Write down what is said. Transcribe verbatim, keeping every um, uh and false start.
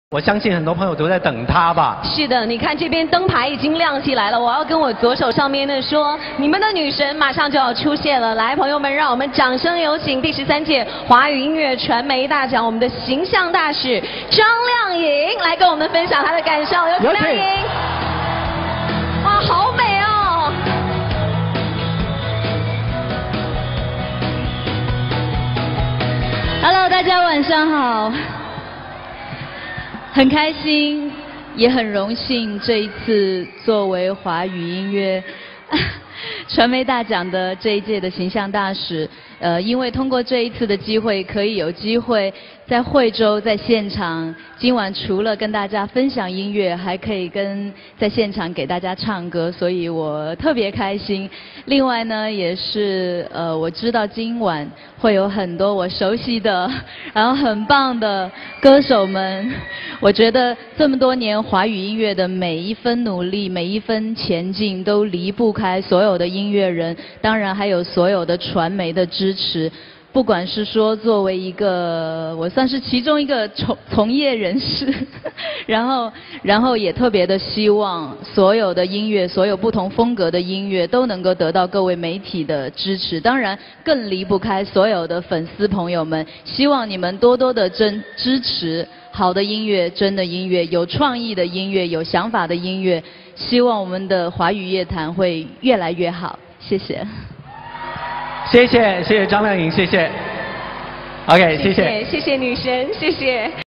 我相信很多朋友都在等他吧。 是的，你看这边灯牌已经亮起来了，我要跟我左手上面的说，你们的女神马上就要出现了。来，朋友们，让我们掌声有请第十三届华语音乐传媒大奖我们的形象大使张靓颖来跟我们分享她的感受。有请靓颖。哇，好美哦！ Hello， 大家晚上好。很开心，也很荣幸，这一次作为华语音乐传媒大奖的这一届的形象大使，呃，因为通过这一次的机会，可以有机会在惠州在现场，今晚除了跟大家分享音乐，还可以跟在现场给大家唱歌，所以我特别开心。另外呢，也是呃，我知道今晚会有很多我熟悉的，然后很棒的歌手们。我觉得这么多年华语音乐的每一分努力，每一分前进，都离不开所有的音乐人，当然还有所有的传媒的支持。 不管是说作为一个，我算是其中一个从从业人士，然后然后也特别的希望所有的音乐，所有不同风格的音乐都能够得到各位媒体的支持，当然更离不开所有的粉丝朋友们，希望你们多多的真支持好的音乐，真的音乐，有创意的音乐，有想法的音乐，希望我们的华语乐坛会越来越好，谢谢。 谢谢，谢谢张靓颖，谢谢。OK， 谢谢， 谢谢女神，谢谢。